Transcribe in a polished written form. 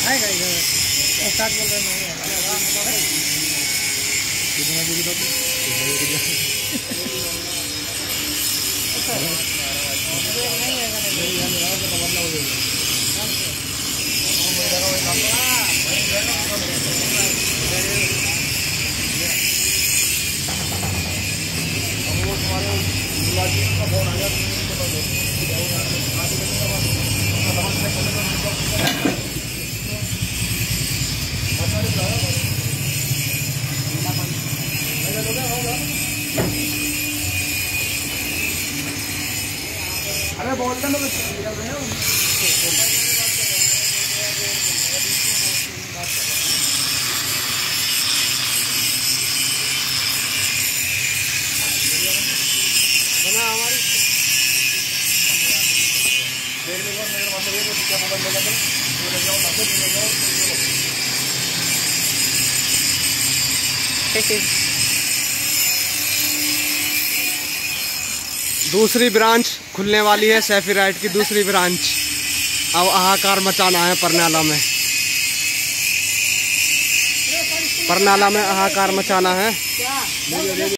अरे बोलते ना दूसरी ब्रांच खुलने वाली है सेफीराइट की दूसरी ब्रांच। अब हाहाकार मचाना है परनाला में। परनाला में हाहाकार मचाना है।